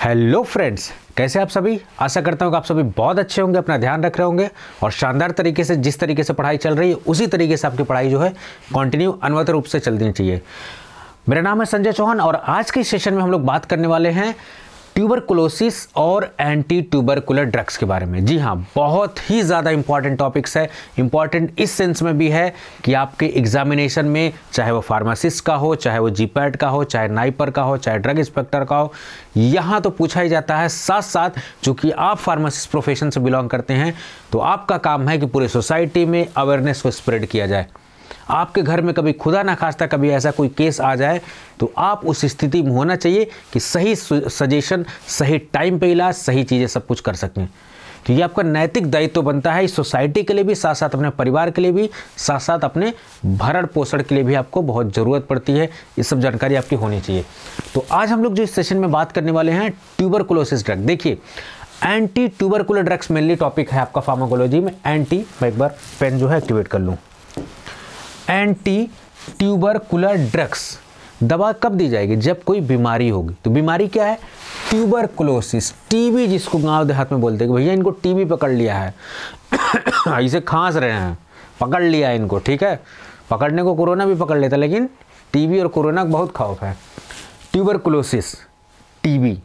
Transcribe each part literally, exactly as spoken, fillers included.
Hello friends, कैसे आप सभी। आशा करता हूँ कि आप सभी बहुत अच्छे होंगे, अपना ध्यान रख रहे होंगे और शानदार तरीके से जिस तरीके से पढ़ाई चल रही है उसी तरीके से आपकी पढ़ाई जो है कंटिन्यू अनवरत रूप से चलनी चाहिए। मेरा नाम है संजय चौहान और आज के सेशन में हम लोग बात करने वाले हैं ट्यूबरकुलोसिस और एंटी ट्यूबरकुलर ड्रग्स के बारे में। जी हाँ, बहुत ही ज़्यादा इंपॉर्टेंट टॉपिक्स है। इंपॉर्टेंट इस सेंस में भी है कि आपके एग्जामिनेशन में, चाहे वो फार्मासिस्ट का हो, चाहे वो जीपैट का हो, चाहे नाइपर का हो, चाहे ड्रग इंस्पेक्टर का हो, यहाँ तो पूछा ही जाता है। साथ साथ चूँकि आप फार्मासिस्ट प्रोफेशन से बिलोंग करते हैं तो आपका काम है कि पूरे सोसाइटी में अवेयरनेस को स्प्रेड किया जाए। आपके घर में कभी खुदा ना खास्ता कभी ऐसा कोई केस आ जाए तो आप उस स्थिति में होना चाहिए कि सही सजेशन, सही टाइम पे इलाज, सही चीज़ें सब कुछ कर सकें। तो ये आपका नैतिक दायित्व बनता है इस सोसाइटी के लिए भी, साथ साथ अपने परिवार के लिए भी, साथ साथ अपने भरण पोषण के लिए भी आपको बहुत ज़रूरत पड़ती है। ये सब जानकारी आपकी होनी चाहिए। तो आज हम लोग जो इस सेशन में बात करने वाले हैं ट्यूबरकुलोसिस ड्रग। देखिए, anti tubercular drugs mainly topic है आपका फार्माकोलॉजी में। एंटी, मैं एक बार पेन जो है एक्टिवेट कर लूँ। एंटी ट्यूबरकुलर ड्रग्स दवा कब दी जाएगी? जब कोई बीमारी होगी। तो बीमारी क्या है? ट्यूबरकुलोसिस, टीबी, जिसको गांव देहात में बोलते हैं कि भैया इनको टीबी पकड़ लिया है इसे खांस रहे हैं, पकड़ लिया है इनको। ठीक है, पकड़ने को कोरोना भी पकड़ लेता, लेकिन टीबी और कोरोना का बहुत खौफ है। Tuberculosis, TB.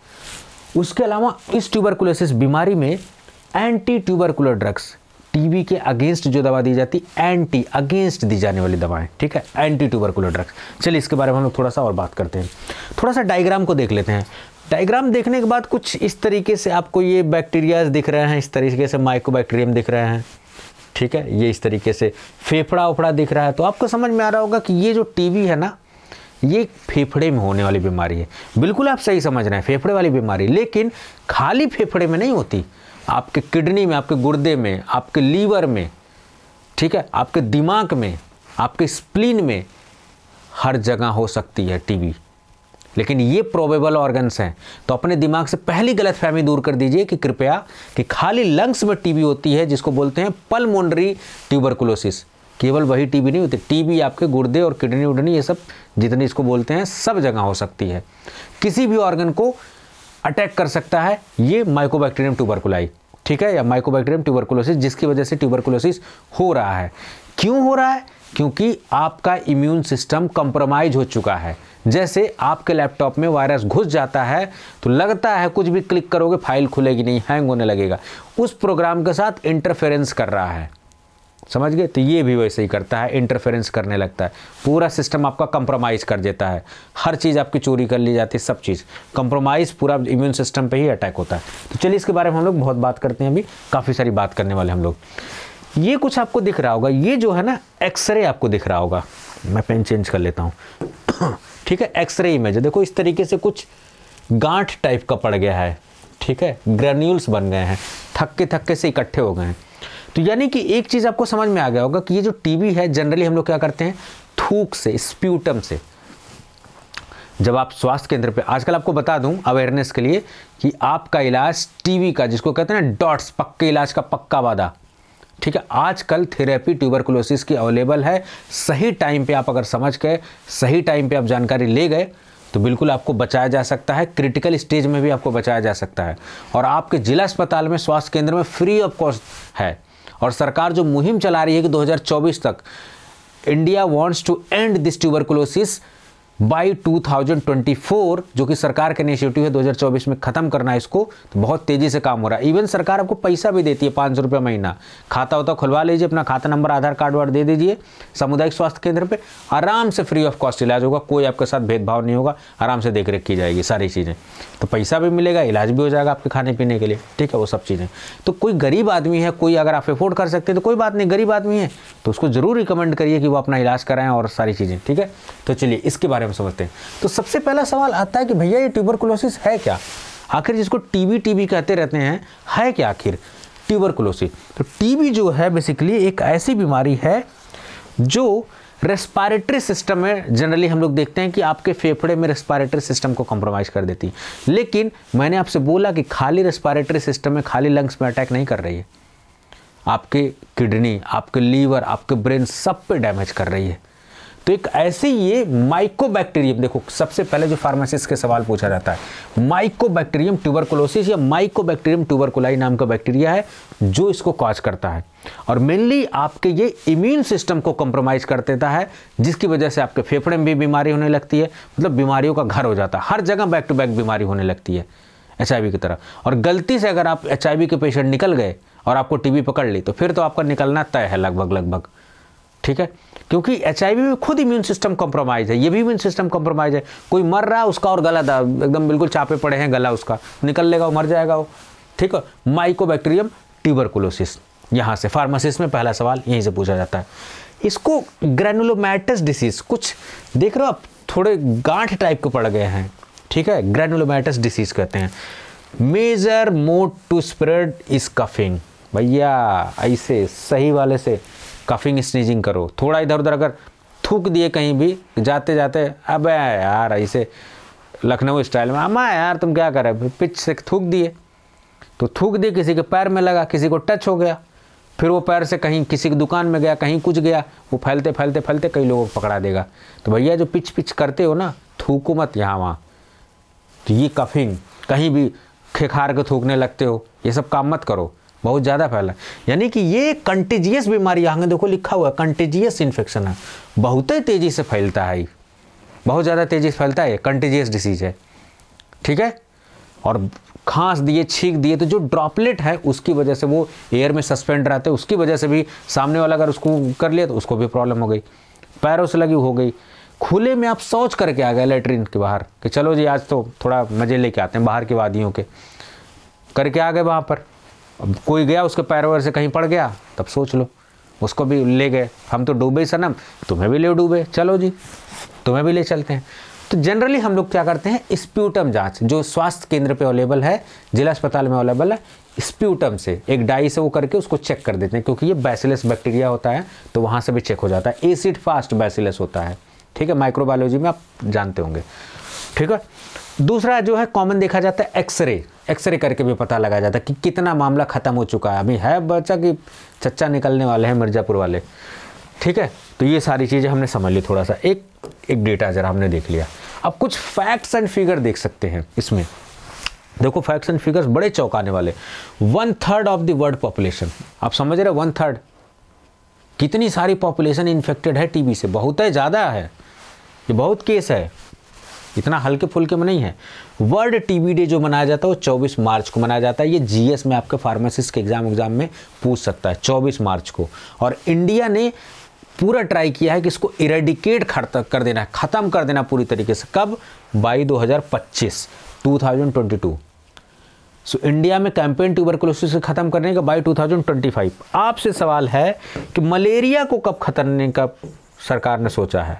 उसके अलावा इस ट्यूबरकुलोसिस बीमारी में एंटी ट्यूबरकुलर ड्रग्स, टीबी के अगेंस्ट जो दवा दी जाती, एंटी अगेंस्ट दी जाने वाली दवाएं, ठीक है, एंटी ट्यूबरकुलर ड्रग्स। चलिए इसके बारे में हम लोग थोड़ा सा और बात करते हैं। थोड़ा सा डायग्राम को देख लेते हैं। डायग्राम देखने के बाद कुछ इस तरीके से आपको ये बैक्टीरियाज दिख रहे हैं, इस तरीके से माइकोबैक्टीरियम दिख रहे हैं, ठीक है, ये इस तरीके से फेफड़ा उफड़ा दिख रहा है। तो आपको समझ में आ रहा होगा कि ये जो टीबी है ना, ये फेफड़े में होने वाली बीमारी है। बिल्कुल आप सही समझ रहे हैं, फेफड़े वाली बीमारी। लेकिन खाली फेफड़े में नहीं होती, आपके किडनी में, आपके गुर्दे में, आपके लीवर में, ठीक है, आपके दिमाग में, आपके स्प्लीन में, हर जगह हो सकती है टीबी। लेकिन ये प्रोबेबल ऑर्गन्स हैं। तो अपने दिमाग से पहली गलतफहमी दूर कर दीजिए कि कृपया कि खाली लंग्स में टीबी होती है, जिसको बोलते हैं पल्मोनरी ट्यूबरकुलोसिस। केवल वही टीबी नहीं होती, टीबी आपके गुर्दे और किडनी उडनी, ये सब जितनी इसको बोलते हैं, सब जगह हो सकती है। किसी भी ऑर्गन को अटैक कर सकता है ये माइकोबैक्टीरियम ट्यूबरकुलाई, ठीक है, या माइकोबैक्टीरियम ट्यूबरकुलोसिस, जिसकी वजह से ट्यूबरकुलोसिस हो रहा है। क्यों हो रहा है? क्योंकि आपका इम्यून सिस्टम कंप्रोमाइज हो चुका है। जैसे आपके लैपटॉप में वायरस घुस जाता है तो लगता है कुछ भी क्लिक करोगे फाइल खुलेगी नहीं, हैंग होने लगेगा। उस प्रोग्राम के साथ इंटरफेरेंस कर रहा है, समझ गए? तो ये भी वैसे ही करता है, इंटरफेरेंस करने लगता है। पूरा सिस्टम आपका कंप्रोमाइज़ कर देता है, हर चीज़ आपकी चोरी कर ली जाती है, सब चीज़ कंप्रोमाइज़, पूरा इम्यून सिस्टम पे ही अटैक होता है। तो चलिए इसके बारे में हम लोग बहुत बात करते हैं, अभी काफ़ी सारी बात करने वाले हम लोग। ये कुछ आपको दिख रहा होगा, ये जो है ना एक्सरे आपको दिख रहा होगा। मैं पेन चेंज कर लेता हूँ ठीक है, एक्सरे इमेज। देखो इस तरीके से कुछ गांठ टाइप का पड़ गया है, ठीक है, ग्रेन्यूल्स बन गए हैं, थक्के थक्के से इकट्ठे हो गए हैं। तो यानी कि एक चीज़ आपको समझ में आ गया होगा कि ये जो टीबी है, जनरली हम लोग क्या करते हैं, थूक से, स्प्यूटम से। जब आप स्वास्थ्य केंद्र पे, आजकल आपको बता दूं अवेयरनेस के लिए कि आपका इलाज टीबी का, जिसको कहते हैं ना डॉट्स, पक्के इलाज का पक्का वादा, ठीक है, आजकल थेरेपी ट्यूबरकुलोसिस की अवेलेबल है। सही टाइम पे आप अगर समझ गए, सही टाइम पे आप जानकारी ले गए तो बिल्कुल आपको बचाया जा सकता है। क्रिटिकल स्टेज में भी आपको बचाया जा सकता है। और आपके जिला अस्पताल में, स्वास्थ्य केंद्र में फ्री ऑफ कॉस्ट है। और सरकार जो मुहिम चला रही है कि दो हज़ार चौबीस तक India wants to end this tuberculosis by two thousand twenty four, जो कि सरकार का इनिशिएटिव है, दो हज़ार चौबीस में खत्म करना है इसको। तो बहुत तेजी से काम हो रहा है। इवन सरकार आपको पैसा भी देती है, पाँच सौ रुपये महीना। खाता होता खुलवा लीजिए, अपना खाता नंबर, आधार कार्ड वार्ड दे दीजिए, सामुदायिक स्वास्थ्य केंद्र पे आराम से फ्री ऑफ कॉस्ट इलाज होगा। कोई आपके साथ भेदभाव नहीं होगा, आराम से देख रेख की जाएगी सारी चीज़ें। तो पैसा भी मिलेगा, इलाज भी हो जाएगा आपके खाने पीने के लिए, ठीक है, वो सब चीज़ें। तो कोई गरीब आदमी है, कोई अगर आप अफोर्ड कर सकते हैं तो कोई बात नहीं, गरीब आदमी है तो उसको ज़रूर रिकमेंड करिए कि वो अपना इलाज कराएं और सारी चीज़ें, ठीक है। तो चलिए इसके बारे में समझते हैं। तो सबसे पहला सवाल आता है कि भैया ये ट्यूबरकुलोसिस है क्या? आखिर जिसको टीबी टीबी कहते रहते हैं, है क्या आखिर ट्यूबरकुलोसिस? तो टीबी जो है बेसिकली एक ऐसी बीमारी है जो रेस्पिरेटरी सिस्टम में, जनरली हम लोग देखते हैं कि आपके फेफड़े में रेस्पिरेटरी सिस्टम को कॉम्प्रोमाइज़ कर देती है। लेकिन मैंने आपसे बोला कि खाली रेस्पिरेटरी सिस्टम में, खाली लंग्स में अटैक नहीं कर रही है, आपके किडनी, आपके लीवर, आपके ब्रेन, सब पे डैमेज कर रही है। तो एक ऐसे ये माइकोबैक्टीरियम, देखो सबसे पहले जो फार्मासिस्ट के सवाल पूछा जाता है, माइकोबैक्टीरियम ट्यूबरकुलोसिस या माइकोबैक्टीरियम ट्यूबरकुलाई नाम का बैक्टीरिया है जो इसको कॉज करता है, और मेनली आपके ये इम्यून सिस्टम को कंप्रोमाइज कर देता है, जिसकी वजह से आपके फेफड़े में भी बीमारी होने लगती है, मतलब बीमारियों का घर हो जाता है, हर जगह बैक टू बैक बीमारी होने लगती है एच आई वी की तरह। और गलती से अगर आप एच आई वी के पेशेंट निकल गए और आपको टी बी पकड़ ली तो फिर तो आपका निकलना तय है लगभग लगभग, ठीक है, क्योंकि एच आई वी में खुद इम्यून सिस्टम कॉम्प्रोमाइज है, ये भी इम्यून सिस्टम कॉम्प्रोमाइज है। कोई मर रहा है उसका और गला एकदम बिल्कुल चापे पड़े हैं, गला उसका निकल लेगा, वो मर जाएगा वो, ठीक है। माइकोबैक्टीरियम ट्यूबरकुलोसिस, यहाँ से फार्मासिस्ट में पहला सवाल यहीं से पूछा जाता है। इसको ग्रैनुलोमैटस डिसीज, कुछ देख रहे हो आप, थोड़े गांठ टाइप के पड़ गए हैं, ठीक है, ग्रैनुलोमैटस डिसीज कहते हैं। Major mode to spread is coughing, भैया ऐसे सही वाले से कफिंग स्नीजिंग करो, थोड़ा इधर उधर अगर थूक दिए कहीं भी जाते जाते, अबे यार ऐसे लखनऊ स्टाइल में, अम्मा यार तुम क्या कर रहे, पिच से थूक दिए, तो थूक दिए, किसी के पैर में लगा, किसी को टच हो गया, फिर वो पैर से कहीं किसी की दुकान में गया, कहीं कुछ गया, वो फैलते फैलते फैलते कई लोगों को पकड़ा देगा। तो भैया जो पिच पिच करते हो ना, थूको मत यहाँ वहाँ, तो ये कफिंग, कहीं भी खेखार के थूकने लगते हो, ये सब काम मत करो, बहुत ज़्यादा फैला। यानी कि ये कंटेजियस बीमारी, यहाँ देखो लिखा हुआ है कंटेजियस इन्फेक्शन है, बहुत ही तेज़ी से फैलता है, बहुत ज़्यादा तेज़ी से फैलता है, कंटेजियस डिसीज है, ठीक है। और खांस दिए, छींक दिए, तो जो ड्रॉपलेट है उसकी वजह से वो एयर में सस्पेंड रहते हैं, उसकी वजह से भी सामने वाला अगर उसको कर लिया तो उसको भी प्रॉब्लम हो गई, पैरों से लगी हो गई। खुले में आप शौच करके आ गए लेटरिन के बाहर कि चलो जी आज तो थोड़ा मज़े लेके आते हैं बाहर की वादियों के, करके आ गए वहाँ पर, अब कोई गया उसके पैर वैर से कहीं पड़ गया, तब सोच लो, उसको भी ले गए, हम तो डूबे सनम, तुम्हें भी ले डूबे, चलो जी तुम्हें भी ले चलते हैं। तो जनरली हम लोग क्या करते हैं, स्प्यूटम जांच जो स्वास्थ्य केंद्र पे अवेलेबल है, जिला अस्पताल में अवेलेबल है, स्प्यूटम से एक डाई से वो करके उसको चेक कर देते हैं, क्योंकि ये बैसिलस बैक्टीरिया होता है तो वहाँ से भी चेक हो जाता है, एसिड फास्ट बैसिलस होता है, ठीक है, माइक्रोबायोलॉजी में आप जानते होंगे, ठीक है। दूसरा जो है कॉमन देखा जाता है एक्सरे, एक्सरे करके भी पता लगा जाता है कि कितना मामला ख़त्म हो चुका है, अभी है बच्चा कि चच्चा निकलने वाले हैं मिर्ज़ापुर वाले, ठीक है। तो ये सारी चीज़ें हमने समझ ली, थोड़ा सा एक एक डेटा जरा हमने देख लिया। अब कुछ फैक्ट्स एंड फिगर देख सकते हैं इसमें, देखो फैक्ट्स एंड फिगर्स बड़े चौंकाने वाले। One third of the world population, आप समझ रहे, वन थर्ड, कितनी सारी पॉपुलेशन इन्फेक्टेड है टीबी से, बहुत है, ज़्यादा है, ये बहुत केस है, इतना हल्के फुल्के में नहीं है। वर्ल्ड टीबी डे जो मनाया जाता है वो चौबीस मार्च को मनाया जाता है, ये जीएस में आपके फार्मासिस्ट के एग्जाम एग्जाम में पूछ सकता है, चौबीस मार्च को। और इंडिया ने पूरा ट्राई किया है कि इसको इरेडिकेट कर देना है, ख़त्म कर देना पूरी तरीके से, कब, बाई दो हज़ार पच्चीस, two thousand twenty two. So India में कैंपेन ट्यूबरकुलोसिस से ख़त्म करने का by two thousand twenty five. आपसे सवाल है कि मलेरिया को कब ख़त्म करने का सरकार ने सोचा है,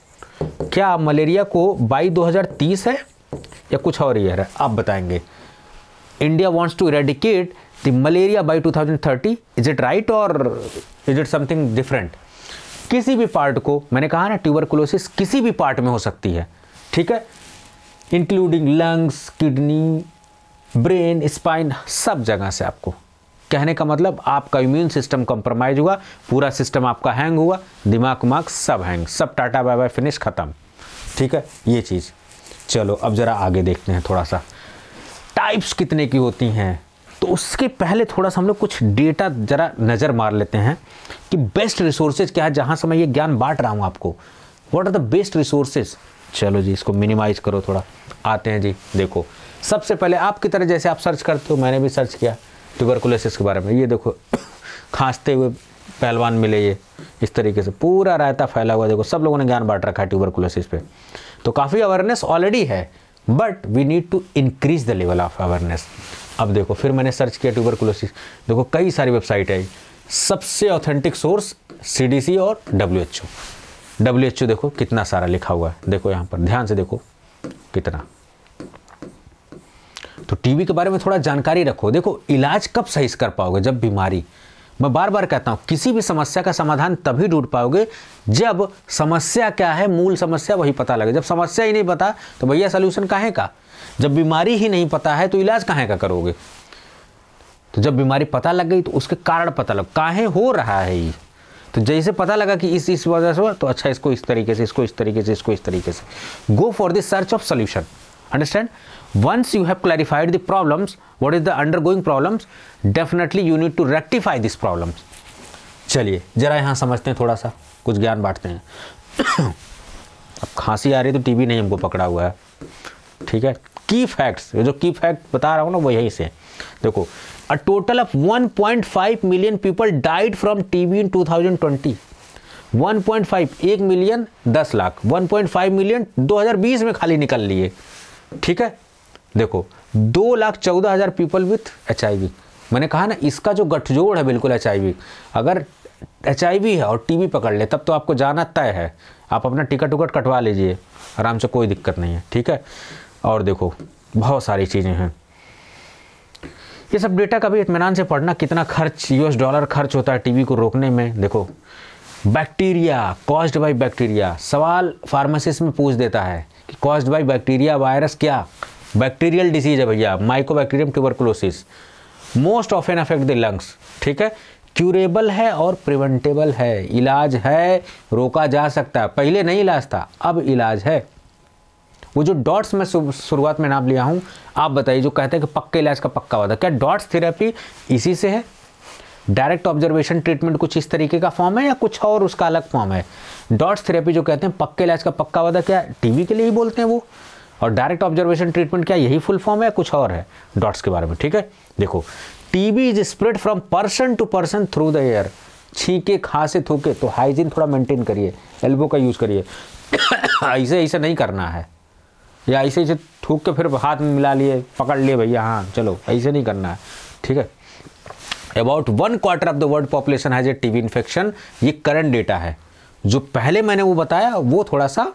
क्या मलेरिया को बाई दो हज़ार तीस है या कुछ और ईयर है, आप बताएंगे। India wants to eradicate the malaria by two thousand thirty, is it right और इज इट समथिंग डिफरेंट। किसी भी पार्ट को, मैंने कहा ना ट्यूबरकुलोसिस किसी भी पार्ट में हो सकती है, ठीक है, including lungs, kidney, brain, spine, सब जगह से। आपको कहने का मतलब आपका इम्यून सिस्टम कॉम्प्रोमाइज हुआ, पूरा सिस्टम आपका हैंग हुआ, दिमाग उमाग सब हैंग, सब टाटा बाय बाय फिनिश खत्म, ठीक है, ये चीज़। चलो अब ज़रा आगे देखते हैं, थोड़ा सा टाइप्स कितने की होती हैं, तो उसके पहले थोड़ा सा हम लोग कुछ डेटा ज़रा नज़र मार लेते हैं कि बेस्ट रिसोर्सेज क्या है, जहाँ से मैं ये ज्ञान बांट रहा हूँ आपको, what are the best resources. चलो जी इसको मिनिमाइज करो थोड़ा, आते हैं जी। देखो सबसे पहले आपकी तरह जैसे आप सर्च करते हो, मैंने भी सर्च किया ट्यूबरकुलोसिस के बारे में, ये देखो खांसते हुए पहलवान मिले, ये इस तरीके से पूरा रायता फैला हुआ, देखो सब लोगों ने ज्ञान बांट रखा है ट्यूबरकुलोसिस पे, तो काफ़ी अवेयरनेस ऑलरेडी है, but we need to increase the level of awareness. अब देखो फिर मैंने सर्च किया ट्यूबरकुलोसिस, देखो कई सारी वेबसाइट है, सबसे ऑथेंटिक सोर्स सीडीसी और डब्ल्यूएचओ। डब्ल्यूएचओ देखो कितना सारा लिखा हुआ है, देखो यहाँ पर ध्यान से देखो कितना। तो टीबी के बारे में थोड़ा जानकारी रखो। देखो इलाज कब सही कर पाओगे, जब बीमारी, मैं बार बार कहता हूँ किसी भी समस्या का समाधान तभी ढूंढ पाओगे जब समस्या क्या है, मूल समस्या वही पता लगे। जब समस्या ही नहीं पता तो भैया सलूशन काहे का, जब बीमारी ही नहीं पता है तो इलाज काहे का करोगे। तो जब बीमारी पता लग गई तो उसके कारण पता लग, काहे हो रहा है ये, तो जैसे पता लगा कि इस इस वजह से हुआ, तो अच्छा इसको इस तरीके से, इसको इस तरीके से, इसको इस तरीके से, go for the search of solution. Understand? Once you have clarified the problems, what is the undergoing problems, definitely you need to rectify this problems. चलिए जरा यहाँ समझते हैं, थोड़ा सा कुछ ज्ञान बांटते हैं। अब खांसी आ रही है तो टीबी नहीं हमको पकड़ा हुआ है, ठीक है। की फैक्ट्स, जो की फैक्ट बता रहा हूँ ना वो यहीं से देखो। A total of one point five million people died from TB in two thousand twenty. One point five, एक मिलियन दस lakh, one point five million दो हज़ार बीस में खाली निकल लिए, ठीक है। देखो दो लाख चौदह हज़ार people with H I V. मैंने कहा ना इसका जो गठजोड़ है बिल्कुल एच आई वी, अगर एच आई वी है और टीबी पकड़ ले तब तो आपको जाना तय है। आप अपना टिकट उकट कटवा लीजिए आराम से, कोई दिक्कत नहीं है, ठीक है। और देखो बहुत सारी चीज़ें हैं, ये सब डेटा का भी इत्मीनान से पढ़ना। कितना खर्च, यूएस डॉलर खर्च होता है टीबी को रोकने में। देखो बैक्टीरिया, कॉज्ड बाय बैक्टीरिया, सवाल फार्मासिस्ट में पूछ देता है कि कॉज्ड बाय बैक्टीरिया, वायरस क्या, बैक्टीरियल डिसीज है भैया, mycobacterium tuberculosis, most often affect the lungs, ठीक है। क्यूरेबल है और प्रिवेंटेबल है, इलाज है, रोका जा सकता है। पहले नहीं इलाज था, अब इलाज है। वो जो डॉट्स में शुरुआत में नाम लिया हूँ, आप बताइए, जो कहते हैं कि पक्के इलाज का पक्का वादा, क्या डॉट्स थेरेपी इसी से है? डायरेक्ट ऑब्जर्वेशन ट्रीटमेंट कुछ इस तरीके का फॉर्म है या कुछ और उसका अलग फॉर्म है? डॉट्स थेरेपी जो कहते हैं पक्के इलाज का पक्का वादा, क्या टीबी के लिए ही बोलते हैं वो? और डायरेक्ट ऑब्जर्वेशन ट्रीटमेंट क्या यही फुल फॉर्म है या कुछ और है डॉट्स के बारे में, ठीक है। देखो TB is spread from person to person through the air. छींके, खांसे, थूके, तो हाइजीन थोड़ा मेंटेन करिए, एल्बो का यूज़ करिए। ऐसे ऐसे नहीं करना है, या ऐसे ऐसे थूक के फिर हाथ में मिला लिए, पकड़ लिए भैया, हाँ चलो, ऐसे नहीं करना है, ठीक है। About one quarter of the world population has a TB infection, ये करंट डेटा है। जो पहले मैंने वो बताया वो थोड़ा सा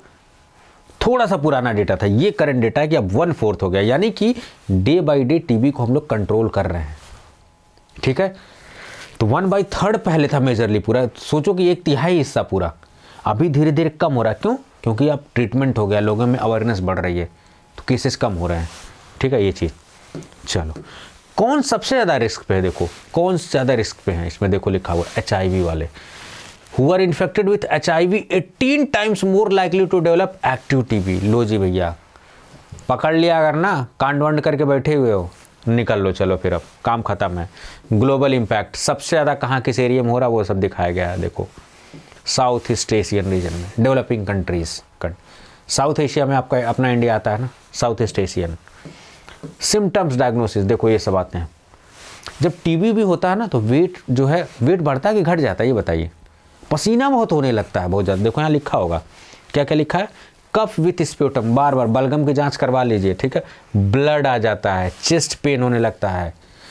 थोड़ा सा पुराना डेटा था, ये करंट डेटा है कि अब वन फोर्थ हो गया, यानी कि डे बाय डे टीबी को हम लोग कंट्रोल कर रहे हैं, ठीक है। तो वन बाई थर्ड पहले था मेजरली पूरा, सोचो कि एक तिहाई हिस्सा पूरा, अभी धीरे धीरे कम हो रहा है। क्यों? क्योंकि अब ट्रीटमेंट हो गया, लोगों में अवेयरनेस बढ़ रही है, तो केसेस कम हो रहे हैं, ठीक है। ये चीज़, चलो कौन सबसे ज़्यादा रिस्क पे है? देखो कौन ज़्यादा रिस्क पे है, इसमें देखो लिखा हुआ एच आई वी वाले। Who are infected with H I V eighteen times more likely to develop active TB. लो जी भैया, पकड़ लिया अगर ना, कांड वांड करके बैठे हुए हो, निकल लो, चलो फिर अब काम खत्म है। ग्लोबल इम्पैक्ट सबसे ज़्यादा कहाँ किस एरिया में हो रहा है वो सब दिखाया गया है। देखो साउथ ईस्ट एशियन रीजन में, डेवलपिंग कंट्रीज, साउथ एशिया में आपका अपना इंडिया आता है ना, south east Asian. Symptoms, diagnosis, देखो ये सब आते हैं। जब टीबी भी होता है ना तो वेट जो है, वेट बढ़ता है कि घट जाता है, ये बताइए। पसीना बहुत होने लगता है बहुत ज़्यादा, देखो यहाँ लिखा होगा, क्या क्या लिखा है, कफ विथ स्प्यूटम, बार बार बलगम की जांच करवा लीजिए, ठीक है। ब्लड आ जाता है, चेस्ट पेन होने लगता है,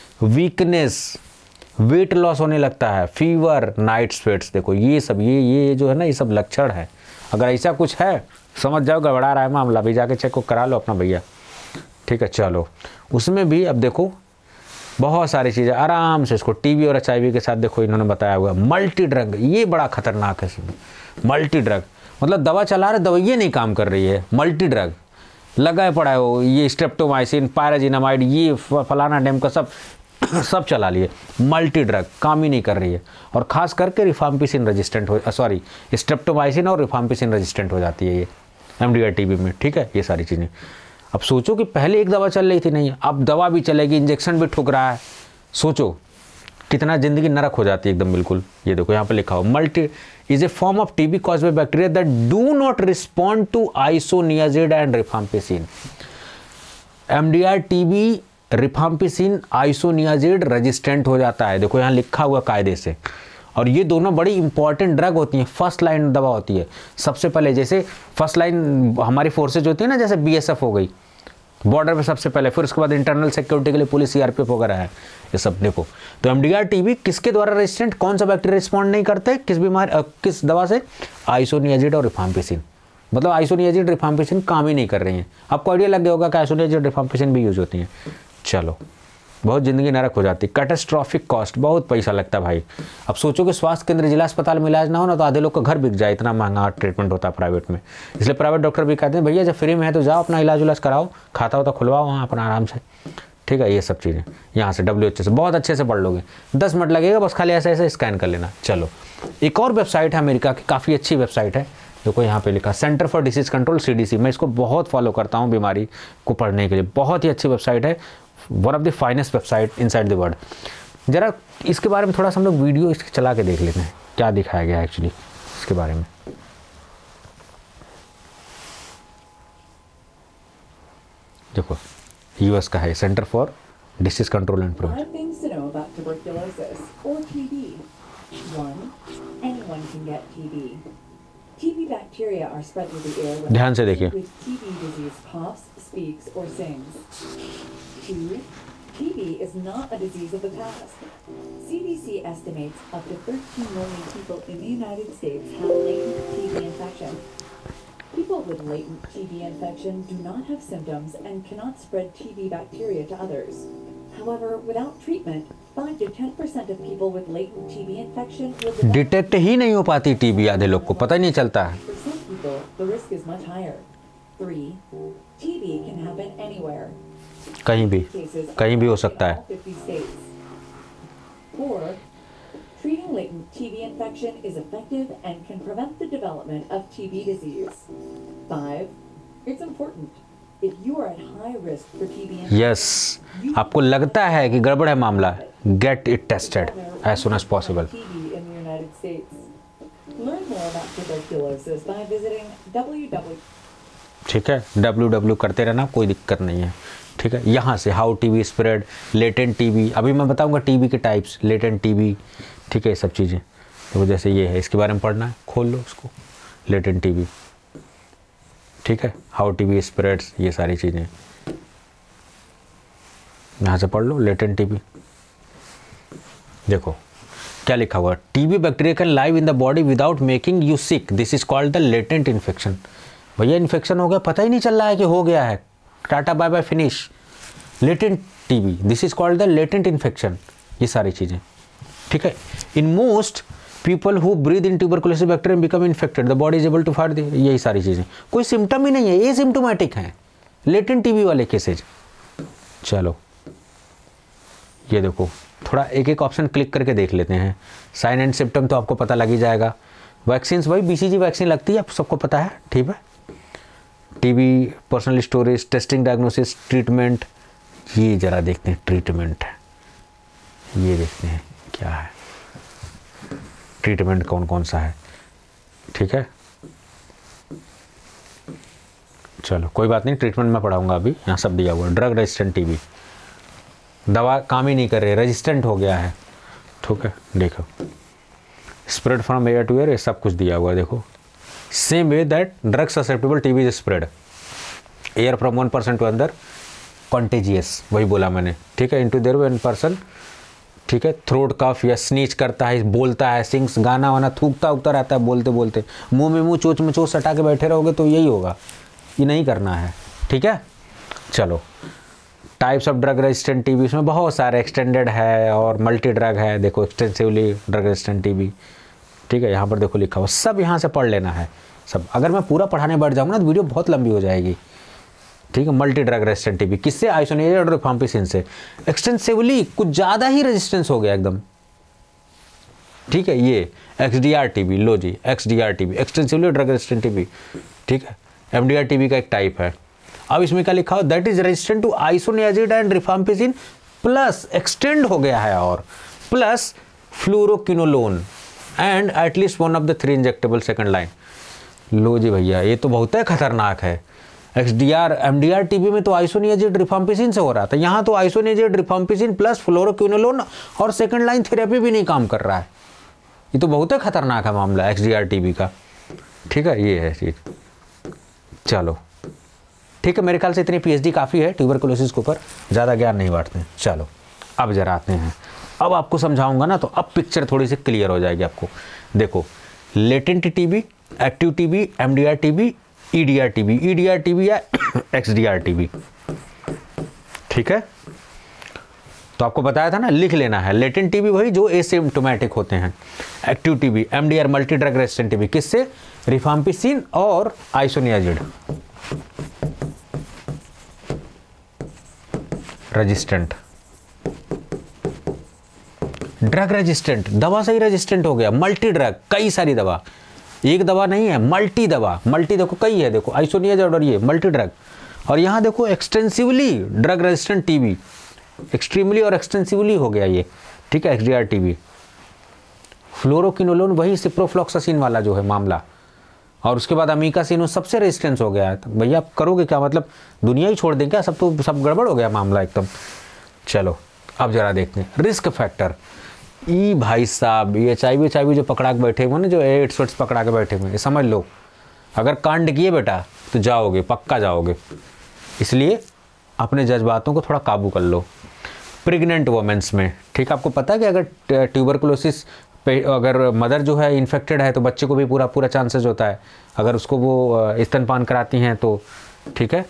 वीकनेस, वेट लॉस होने लगता है, फीवर, नाइट स्वेट्स। देखो ये सब, ये ये जो है ना, ये सब लक्षण है। अगर ऐसा कुछ है समझ जाओ गड़बड़ा रहा है मामला, भी जाके चेक करा लो अपना भैया, ठीक है। चलो उसमें भी अब देखो बहुत सारी चीज़ें आराम से, इसको टीबी और एचआईवी के साथ देखो इन्होंने बताया हुआ मल्टी ड्रग, ये बड़ा खतरनाक है इसमें। मल्टी ड्रग मतलब दवा चला रहे, दवाइयाँ नहीं काम कर रही है, मल्टी ड्रग लगा पड़ा है वो, ये स्ट्रेप्टोमाइसिन, पायराजिनामाइड, ये फलाना डेम का सब सब चला लिए, मल्टी ड्रग काम ही नहीं कर रही है। और ख़ास करके रिफाम्पिसिन रेजिस्टेंट हो, सॉरी स्ट्रेप्टोमाइसिन और रिफाम्पिसिन रेजिस्टेंट हो जाती है ये एमडीआर टीबी में, ठीक है। ये सारी चीज़ें अब सोचो कि पहले एक दवा चल रही थी, नहीं अब दवा भी चलेगी, इंजेक्शन भी ठुक रहा है, सोचो कितना ज़िंदगी नरक हो जाती है एकदम बिल्कुल। ये देखो यहाँ पे लिखा हो, multi is a form of TB caused by bacteria that do not respond to isoniazid and rifampicin. MDR TB rifampicin isoniazid resistant हो जाता है, देखो यहाँ लिखा हुआ कायदे से। और ये दोनों बड़ी इंपॉर्टेंट ड्रग होती हैं, फर्स्ट लाइन दवा होती है। सबसे पहले जैसे फर्स्ट लाइन हमारी फोर्सेज होती है ना, जैसे बीएसएफ हो गई बॉर्डर पे सबसे पहले, फिर उसके बाद इंटरनल सिक्योरिटी के लिए पुलिस, सीआरपीएफ वगैरह है, ये सब देखो। तो एमडीआर टीबी किसके द्वारा रेजिस्टेंट, कौन सा बैक्टीरिया रिस्पॉन्ड नहीं करते, किस बीमारी, किस दवा से, आइसोनियाजिड और रिफाम्पिसिन। मतलब आइसोनियाजिड रिफाम्पिसिन काम ही नहीं कर रही हैं। आपको आइडिया लग गया होगा कि आइसोनियाजिड रिफाम्पिसिन भी यूज होती हैं। चलो बहुत ज़िंदगी नरक हो जाती, कैटास्ट्रॉफिक कॉस्ट, बहुत पैसा लगता है भाई। अब सोचो कि स्वास्थ्य केंद्र, जिला अस्पताल में इलाज ना हो ना तो आधे लोग का घर बिक जाए, इतना महंगा ट्रीटमेंट होता है प्राइवेट में। इसलिए प्राइवेट डॉक्टर भी कहते हैं भैया जब फ्री में है तो जाओ अपना इलाज उलाज कराओ, खाता होता खुलवाओ वहाँ अपना आराम से, ठीक है, ये सब चीज़ें यहाँ से डब्ल्यू एच ओ से बहुत अच्छे से पढ़ लोगे, दस मिनट लगेगा बस, खाली ऐसे ऐसे स्कैन कर लेना। चलो, एक और वेबसाइट है अमेरिका की, काफ़ी अच्छी वेबसाइट है, देखो यहाँ पे लिखा centre for disease control C D C. मैं इसको बहुत फॉलो करता हूँ बीमारी को पढ़ने के लिए, बहुत ही अच्छी वेबसाइट है, one of the finest website inside the world. जरा इसके बारे में थोड़ा सा हम लोग वीडियो इसके चला के देख लेते हैं, क्या दिखाया गया है एक्चुअली इसके बारे में। देखो, यूएस का है, centre for disease control and prevention. ध्यान से देखिए, T B is not a disease of the past. C D C estimates up to thirteen million people in the United States have latent T B infection. People with latent T B infection do not have symptoms and cannot spread T B bacteria to others. However, without treatment, five to ten percent of people with latent T B infection will develop. Detect ही नहीं हो पाती TB, आधे लोग को पता ही नहीं चलता है। For some people, the risk is much higher. Three, T B can happen anywhere. कहीं भी, कहीं भी हो सकता है। Four, treating latent T B infection is effective and can prevent the development of T B disease. Five, it's important. If you are at high risk for T B infection, yes, आपको लगता है कि गड़बड़ है मामला, get it tested as soon as possible. T B in the United States. Learn more about tuberculosis by visiting w w w ठीक है, W W करते रहना, कोई दिक्कत नहीं है। ठीक है, यहाँ से how TB spread, latent TB, अभी मैं बताऊंगा टीबी के टाइप्स, लेटेंट टीबी, ठीक है, ये सब चीज़ें। तो जैसे ये है, इसके बारे में पढ़ना है, खोल लो उसको, लेटेंट टीबी, ठीक है, हाउ टीबी स्प्रेड्स, ये सारी चीज़ें यहाँ से पढ़ लो, लेटेंट टीबी। देखो क्या लिखा हुआ, TB bacteria can live in the body without making you sick, this is called the latent infection. भैया इन्फेक्शन हो गया, पता ही नहीं चल रहा है कि हो गया है, टाटा bye bye finish, latent TB, this is called the latent infection, ये सारी चीज़ें। ठीक है, in most people who breathe in tuberculosis bacteria become infected, the body is able to fight, यही सारी चीज़ें, कोई सिम्टम ही नहीं है, एसिम्प्टोमेटिक हैं लेटेंट टीबी वाले केसेज। चलो ये देखो, थोड़ा एक एक ऑप्शन क्लिक करके देख लेते हैं। साइन एंड सिम्टम तो आपको पता लग ही जाएगा। वैक्सीन, वही बीसीजी वैक्सीन लगती है, आप सबको पता है, ठीक है। TB, personal storage, testing, diagnosis, treatment, ये जरा देखते हैं, ट्रीटमेंट ये देखते हैं क्या है, ट्रीटमेंट कौन कौन सा है, ठीक है। चलो कोई बात नहीं, ट्रीटमेंट मैं पढ़ाऊंगा अभी, यहाँ सब दिया हुआ। ड्रग रेजिस्टेंट टीबी, दवा काम ही नहीं कर रही, रेजिस्टेंट हो गया है, ठीक है। देखो spread from air to air, ये सब कुछ दिया हुआ है, देखो। Same way that drug susceptible TB is spread air from one person to other, contagious, वही बोला मैंने, ठीक है, इनटू देयर वन पर्सन, ठीक है। थ्रोट कफ या स्नीच करता है, बोलता है, सिंग्स, गाना वाना, थूकता उगता रहता है बोलते बोलते, मुंह में मुंह, चोच में चोच सटा के बैठे रहोगे तो यही होगा, ये नहीं करना है, ठीक है। चलो types of drug resistant TB, इसमें बहुत सारे, एक्सटेंडेड है और मल्टी ड्रग है, देखो एक्सटेंसिवली ड्रग रेजिस्टेंट टीबी, ठीक है। यहाँ पर देखो लिखा हुआ, सब यहाँ से पढ़ लेना है सब। अगर मैं पूरा पढ़ाने बैठ जाऊँगा ना तो वीडियो बहुत लंबी हो जाएगी, ठीक है। मल्टी ड्रग रेजिस्टेंट टीबी किससे, आइसोनिएटेड और रिफाम्पिसिन से। एक्सटेंसिवली कुछ ज़्यादा ही रेजिस्टेंस हो गया एकदम, ठीक है। ये एक्सडीआर टीबी, लो जी, XDR TB, extensively drug resistant TB, ठीक है। एमडीआर टीबी का एक टाइप है। अब इसमें क्या लिखा हो, that is resistant to isoniazid and rifampicin plus, extend हो गया है और plus fluoroquinolone and at least one of the three injectable second line. लो जी भैया, ये तो बहुत है खतरनाक है। एक्सडीआर एमडीआर टीबी में तो आइसोनियाजिड रिफाम्पिसिन से हो रहा था, यहाँ तो आइसोनियाजिड रिफाम्पिसिन प्लस फ्लोरोक्विनोलोन और सेकंड लाइन थेरेपी भी नहीं काम कर रहा है। ये तो बहुत है खतरनाक है मामला एक्सडीआर टीबी का, ठीक है। ये है चीज़। चलो ठीक है, मेरे ख्याल से इतनी पीएचडी काफ़ी है ट्यूबरकुलोसिस के ऊपर, ज़्यादा ज्ञान नहीं बांटते हैं। चलो अब जरा आते हैं, अब आपको समझाऊंगा ना तो अब पिक्चर थोड़ी सी क्लियर हो जाएगी आपको। देखो latent TB, active TB, MDR TB, EDR TB, EDR TB या एक्सडीआर टीबी, ठीक है। तो आपको बताया था ना, लिख लेना है। लेटेंट टीबी वही जो एसिम्प्टोमेटिक होते हैं, active TB, MDR multi drug resistant TB, किससे, रिफाम्पिसिन और आइसोनियाजिड। रेजिस्टेंट, ड्रग रेजिस्टेंट, दवा से ही रेजिस्टेंट हो गया। मल्टी ड्रग, कई सारी दवा, एक दवा नहीं है, मल्टी दवा, मल्टी देखो कई है, देखो आइसोनियाज़िड और ये मल्टी ड्रग। और यहाँ देखो extensively drug resistant TB, extremely और एक्सटेंसिवली हो गया ये, ठीक है, एक्सडीआर टीबी। फ्लोरोकिनोलोन वही सिप्रोफ्लॉक्सासिन वाला जो है मामला, और उसके बाद अमीकासिन सबसे रेजिस्टेंस हो गया है। तो भैया आप करोगे क्या, मतलब दुनिया ही छोड़ दें क्या, सब तो सब गड़बड़ हो गया मामला एकदम। चलो अब जरा देखते हैं रिस्क फैक्टर। ई भाई साहब, ये H I V H I V जो पकड़ा के बैठे हुए ना, जो एड्स वेड्स पकड़ा के बैठे हुए, ये समझ लो अगर कांड किए बेटा तो जाओगे, पक्का जाओगे। इसलिए अपने जज्बातों को थोड़ा काबू कर लो। प्रेग्नेंट वोमेंस में, ठीक, आपको पता है कि अगर ट्यूबरकुलोसिस पे अगर मदर जो है इन्फेक्टेड है तो बच्चे को भी पूरा पूरा चांसेस होता है, अगर उसको वो स्तनपान कराती हैं तो, ठीक है,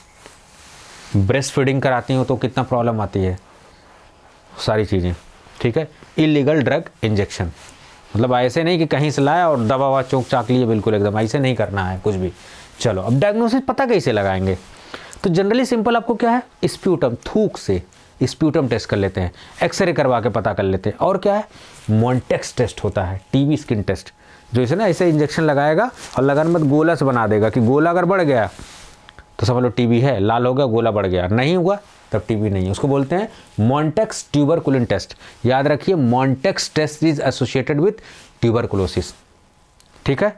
ब्रेस्ट फीडिंग कराती हो तो कितना प्रॉब्लम आती है, सारी चीज़ें, ठीक है। इलीगल ड्रग इंजेक्शन, मतलब ऐसे नहीं कि कहीं से लाया और दवा ववा चौंक चाक लिए, बिल्कुल एकदम ऐसे नहीं करना है कुछ भी। चलो अब डायग्नोसिस पता कैसे लगाएंगे, तो जनरली सिंपल आपको क्या है, स्प्यूटम, थूक से स्प्यूटम टेस्ट कर लेते हैं, एक्सरे करवा के पता कर लेते हैं। और क्या है, मॉन्टेक्स टेस्ट होता है, टीबी स्किन टेस्ट, जो इसे ना ऐसे इंजेक्शन लगाएगा और लगाने मत गोला से बना देगा कि गोला अगर बढ़ गया तो समझ लो टीबी है, लाल हो गया गोला बढ़ गया, नहीं हुआ तब टीबी नहीं है, उसको बोलते हैं मॉन्टेक्स ट्यूबरकुलिन टेस्ट। याद रखिए Mantoux test is associated with tuberculosis, ठीक है,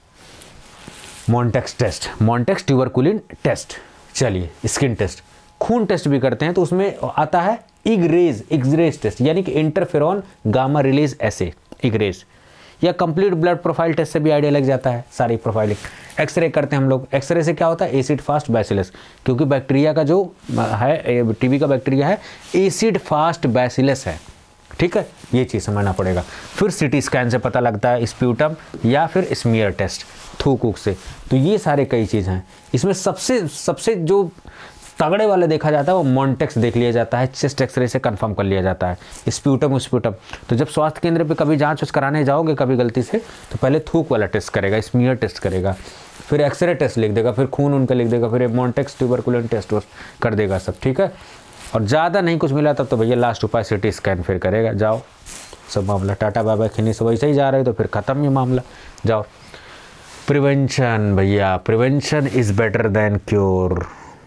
Mantoux test, Mantoux tuberculin test. चलिए स्किन टेस्ट, खून टेस्ट भी करते हैं तो उसमें आता है इगरेज, इग्रेज टेस्ट, यानी कि इंटरफेरॉन गामा रिलीज ऐसे इगरेज, या कंप्लीट ब्लड प्रोफाइल टेस्ट से भी आइडिया लग जाता है, सारी प्रोफाइलिंग। एक्सरे करते हैं हम लोग, एक्सरे से क्या होता है, एसिड फास्ट बैसिलस, क्योंकि बैक्टीरिया का जो है, टीबी का बैक्टीरिया है एसिड फास्ट बैसिलस है, ठीक है, ये चीज़ समझना पड़ेगा। फिर सीटी स्कैन से पता लगता है स्प्यूटम, या फिर स्मीयर टेस्ट थूक ऊक से। तो ये सारे कई चीज़ हैं, इसमें सबसे सबसे जो तगड़े वाले देखा जाता है वो मॉन्टेक्स देख लिया जाता है, चेस्ट एक्सरे से कंफर्म कर लिया जाता है। स्प्यूटम स्प्यूटम तो जब स्वास्थ्य केंद्र पे कभी जांच कराने जाओगे कभी गलती से, तो पहले थूक वाला टेस्ट करेगा, स्मीयर टेस्ट करेगा, फिर एक्सरे टेस्ट लिख देगा, फिर खून उनका लिख देगा, फिर मॉन्टेक्स ट्यूबरकुलिन टेस्ट कर देगा सब, ठीक है। और ज़्यादा नहीं कुछ मिला तब तो भैया लास्ट उपाय सिटी स्कैन फिर करेगा, जाओ सब मामला टाटा बाबा खिनी से वैसे ही जा रहे हो तो फिर ख़त्म ये मामला, जाओ। प्रिवेंशन भैया, prevention is better than cure,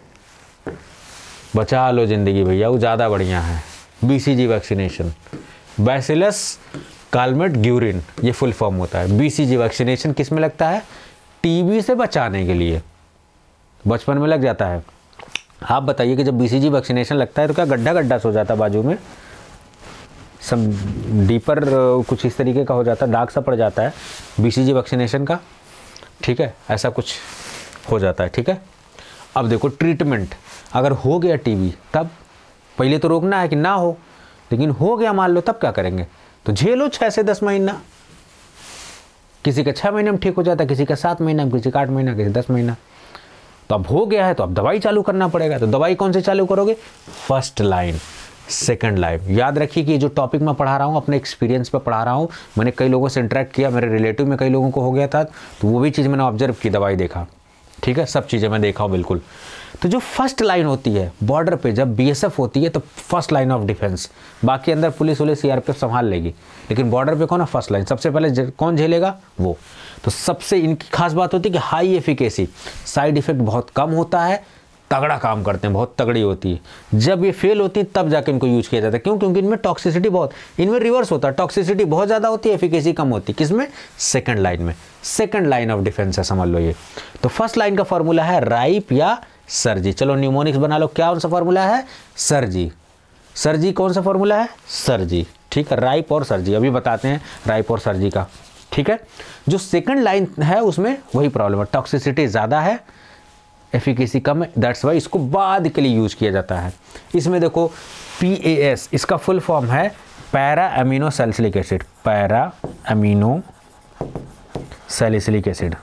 बचा लो ज़िंदगी भैया, वो ज़्यादा बढ़िया है। BCG vaccination, bacillus Calmette Guerin, ये फुल फॉर्म होता है। बीसीजी वैक्सीनेशन किस में लगता है, टीबी से बचाने के लिए, बचपन में लग जाता है। आप बताइए कि जब बीसीजी वैक्सीनेशन लगता है तो क्या गड्ढा गड्ढा सो जाता है बाजू में, सब डीपर कुछ इस तरीके का हो जाता है, दाग सा पड़ जाता है बीसीजी वैक्सीनेशन का, ठीक है, ऐसा कुछ हो जाता है, ठीक है। अब देखो ट्रीटमेंट, अगर हो गया टीबी तब पहले तो रोकना है कि ना हो, लेकिन हो गया मान लो तब क्या करेंगे, तो झेलो छः से दस महीना, किसी का छः महीने में ठीक हो जाता है, किसी का सात महीना, किसी का आठ महीना, किसी दस महीना। तो अब हो गया है तो अब दवाई चालू करना पड़ेगा, तो दवाई कौन से चालू करोगे, फर्स्ट लाइन, सेकंड लाइन। याद रखिए कि ये जो टॉपिक मैं पढ़ा रहा हूँ अपने एक्सपीरियंस पे पढ़ा रहा हूँ, मैंने कई लोगों से इंटरेक्ट किया, मेरे रिलेटिव में कई लोगों को हो गया था, तो वो भी चीज़ मैंने ऑब्जर्व की, दवाई देखा, ठीक है, सब चीज़ें मैं देखा हूँ बिल्कुल। तो जो फर्स्ट लाइन होती है बॉर्डर पे, जब बीएसएफ होती है तो फर्स्ट लाइन ऑफ डिफेंस, बाकी अंदर पुलिस वुलिस सीआरपीएफ संभाल लेगी, लेकिन बॉर्डर पे कौन है, फर्स्ट लाइन, सबसे पहले कौन झेलेगा, वो। तो सबसे इनकी खास बात होती है कि हाई एफिकेसी, साइड इफेक्ट बहुत कम होता है, तगड़ा काम करते हैं, बहुत तगड़ी होती है। जब ये फेल होती है तब जाके इनको यूज किया जाता है, क्यों, क्योंकि इनमें टॉक्सिसिटी बहुत, इनमें रिवर्स होता है, टॉक्सिसिटी बहुत ज़्यादा होती है, एफिकेसी कम होती है, किसमें, सेकंड लाइन में, सेकंड लाइन ऑफ डिफेंस है, समझ लो ये। तो फर्स्ट लाइन का फॉर्मूला है राइप या सर्जी, चलो न्यूमोनिक्स बना लो, क्या कौन सा फॉर्मूला है, सर्जी, सर्जी कौन सा फॉर्मूला है, सर्जी, ठीक है, राइप और सर्जी, अभी बताते हैं राइप और सर्जी का, ठीक है। जो सेकंड लाइन है उसमें वही प्रॉब्लम है, टॉक्सिसिटी ज़्यादा है, एफिकेसी कम है, दैट्स वाई इसको बाद के लिए यूज किया जाता है। इसमें देखो पी ए एस, इसका फुल फॉर्म है para amino salicylic acid, para amino salicylic acid,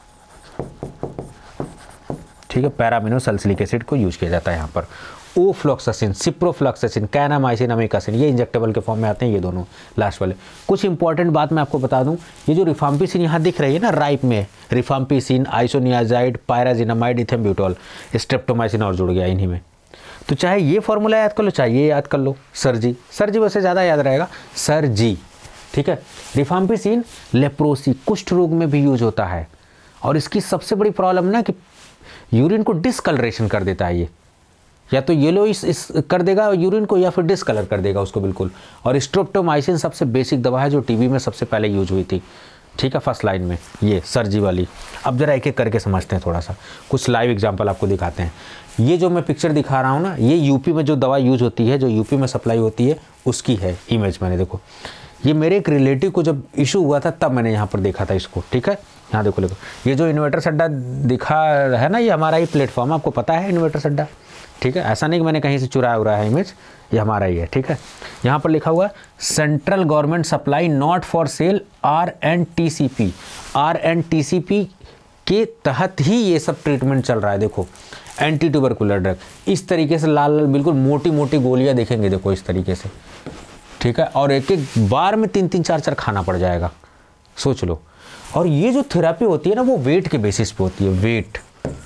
ठीक है, पैरा अमीनो सैलिसिलिक एसिड को यूज किया जाता है यहाँ पर। ओफ्लॉक्सासिन, सिप्रोफ्लॉक्सासिन, कैनामाइसिन, अमीकासिन, ये इंजेक्टेबल के फॉर्म में आते हैं ये दोनों लास्ट वाले। कुछ इंपॉर्टेंट बात मैं आपको बता दूं, ये जो रिफाम्पिसिन यहाँ दिख रही है ना राइप में, rifampicin, isoniazid, pyrazinamide, ethambutol, streptomycin और जुड़ गया इन्हीं में। तो चाहे ये फॉर्मूला याद कर लो, चाहे ये याद कर लो, सर्जी। सर्जी वैसे ज़्यादा याद रहेगा, सर्जी, ठीक है। रिफाम्पिसिन लेप्रोसी, कुष्ठ रोग में भी यूज होता है, और इसकी सबसे बड़ी प्रॉब्लम ना कि यूरिन को डिसकलरेशन कर देता है ये, या तो येलो इस, इस कर देगा यूरिन को, या फिर डिसकलर कर देगा उसको बिल्कुल। और स्ट्रेप्टोमाइसिन सबसे बेसिक दवा है जो टीबी में सबसे पहले यूज हुई थी, ठीक है, फर्स्ट लाइन में ये सर्जी वाली। अब जरा एक एक करके समझते हैं, थोड़ा सा कुछ लाइव एग्जांपल आपको दिखाते हैं। ये जो मैं पिक्चर दिखा रहा हूँ ना, ये यूपी में जो दवा यूज होती है, जो यूपी में सप्लाई होती है, उसकी है इमेज। मैंने देखो, ये मेरे एक रिलेटिव को जब इशू हुआ था तब मैंने यहाँ पर देखा था इसको, ठीक है। यहाँ देखो देखो, ये जो इन्वर्टर सड्डा दिखा है ना, ये हमारा ही प्लेटफॉर्म, आपको पता है इन्वर्टर सड्डा, ठीक है। ऐसा नहीं कि मैंने कहीं से चुराया उड़ा है इमेज, ये हमारा ही है, ठीक है। यहाँ पर लिखा हुआ है central government supply not for sale, R and T C P. R and T C P के तहत ही ये सब ट्रीटमेंट चल रहा है। देखो, एंटी ट्यूबरकुलर ड्रग, इस तरीके से लाल लाल बिल्कुल मोटी मोटी गोलियां देखेंगे, देखो इस तरीके से, ठीक है। और एक एक बार में तीन तीन चार चार खाना पड़ जाएगा, सोच लो। और ये जो थेरेपी होती है ना, वो वेट के बेसिस पे होती है। वेट,